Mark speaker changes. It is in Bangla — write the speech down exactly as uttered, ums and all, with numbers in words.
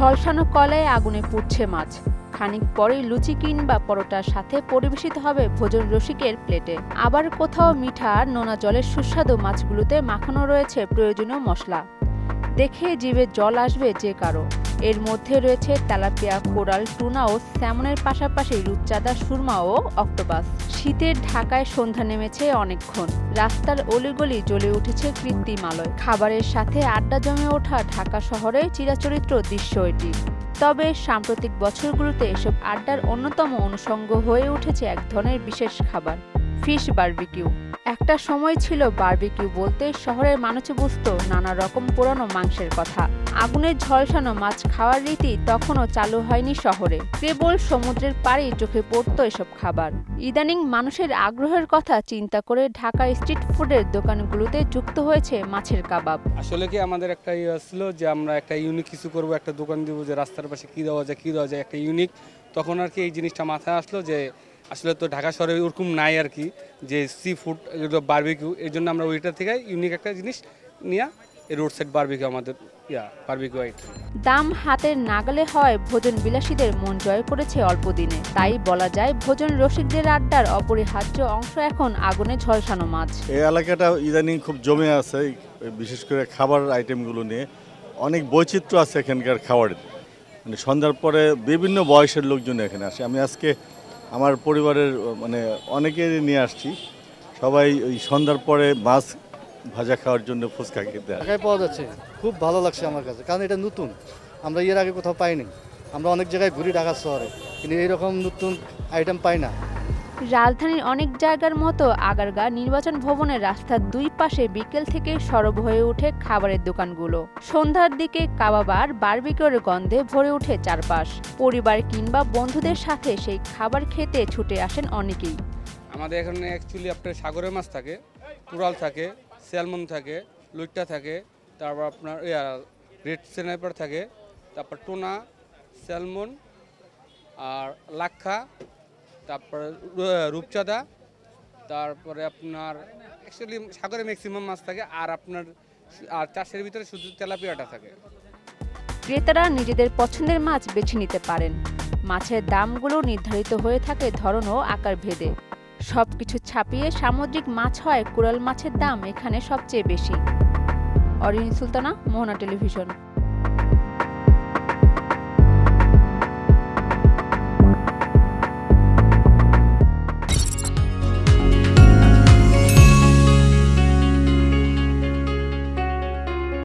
Speaker 1: ঝলসানো কলায় আগুনে পুড়ছে মাছ, খানিক পরেই লুচি কিংবা পরোটার সাথে পরিবেশিত হবে ভোজন রসিকের প্লেটে। আবার কোথাও মিঠা নোনা জলের সুস্বাদু মাছগুলোতে মাখানো রয়েছে প্রয়োজনীয় মশলা। দেখে জিভে জল আসবে যে কারো। এর মধ্যে রয়েছে তেলাপিয়া, কোরাল, টুনা ও স্যামনের পাশাপাশি রূপচাঁদা, সুরমা ও অক্টোপাস। শীতের ঢাকায় সন্ধ্যা নেমেছে অনেকক্ষণ। রাস্তার অলিগলি জ্বলে উঠেছে কৃত্রিম আলোয়। খাবারের সাথে আড্ডা জমে ওঠা ঢাকা শহরের চিরাচরিত দৃশ্য এটি। তবে সাম্প্রতিক বছরগুলোতে এসব আড্ডার অন্যতম অনুষঙ্গ হয়ে উঠেছে এক ধরনের বিশেষ খাবার, ফিশ বারবিকিউ। একটা সময় ছিল বারবিকিউ বলতে শহরের মানুষ বুঝতো নানা রকম পুরানো মাংসের কথা। আগুনের ঝলসানো মাছ খাওয়ার রীতি তখনও চালু হয়নি শহরে। কেবল সমুদ্রের পাড়েই চোখে পড়তো এসব খাবার। ইদানিং মানুষের আগ্রহের কথা চিন্তা করে ঢাকার স্ট্রিট ফুডের দোকানগুলোতে যুক্ত হয়েছে মাছের কাবাব।
Speaker 2: আসলে কি আমাদের একটা ইয়ে ছিল যে আমরা একটা ইউনিক কিছু করব, একটা দোকান দিব যে রাস্তার পাশে কী দেওয়া যায় কী দেওয়া যায় একটা ইউনিক। তখন আর কি এই জিনিসটা মাথায় আসলো যে আসলে তো ঢাকা শহরে ওরকম নাই আর কি যে সি ফুড বারবিকিউ। এর জন্য আমরা ওইটা থেকে ইউনিক একটা জিনিস নিয়ে এই রোড সাইড বারবিকিউ আমাদের ইয়া বারবিকিউ আইটেম।
Speaker 1: দাম হাতের নাগালে হয় ভোজন বিলাসীদের মন জয় করেছে অল্প দিনে। তাই বলা যায় ভোজন রসিকদের আড্ডার অপরিহার্য অংশ এখন আগুনে ঝলসানো মাছ।
Speaker 3: এই এলাকাটা ইদানিং খুব জমে আছে, বিশেষ করে খাবার আইটেমগুলো নিয়ে অনেক বৈচিত্র্য আছে এখানকার খাবারের। মানে সন্ধ্যার পরে বিভিন্ন বয়সের লোকজন এখানে আসে। আমি আজকে আমার পরিবারের মানে অনেকেরই নিয়ে আসছি। সবাই ওই সন্ধ্যার পরে মাছ ভাজা খাওয়ার জন্য ফুচকা খেতে
Speaker 4: ঢাকায় পাওয়া যাচ্ছে। খুব ভালো লাগছে আমার কাছে, কারণ এটা নতুন, আমরা এর আগে কোথাও পাইনি। আমরা অনেক জায়গায় ঘুরি ঢাকা শহরে, কিন্তু এইরকম নতুন আইটেম পাই না।
Speaker 1: রাজধানীর অনেক জায়গার মতো আগারগাঁ নির্বাচন ভবনের রাস্তার দুই পাশে বিকেল থেকে সরব হয়ে ওঠে খাবারের দোকানগুলো। সন্ধ্যার দিকে কাবাব আর বারবিকিউর গন্ধে ভরে ওঠে চারপাশ। পরিবার কিংবা বন্ধুদের সাথে সেই খাবার খেতে ছুটে আসেন অনেকেই।
Speaker 2: আমাদের এখানে অ্যাকচুয়ালি আপনার সাগরের মাছ থাকে, কোরাল থাকে, স্যালমন থাকে, লুইট্টা থাকে, তারপর আপনার রেড স্নাইপার থাকে, তারপর টোনা, স্যালমন আর লাক্ষা, তারপরে রূপচাঁদা, তারপরে আপনার অ্যাকচুয়ালি সাগরে ম্যাক্সিমাম মাছ থাকে। আর আপনার আর চাষের ভিতরে শুধু তেলাপিয়াটা থাকে।
Speaker 1: ক্রেতারা নিজেদের পছন্দের মাছ বেছে নিতে পারেন। মাছের দামগুলো নির্ধারিত হয়ে থাকে ধরন ও আকার ভেদে। সবকিছু ছাপিয়ে সামুদ্রিক মাছ হয় কোরাল মাছের দাম এখানে সবচেয়ে বেশি। অরিন সুলতানা, মোহনা টেলিভিশন।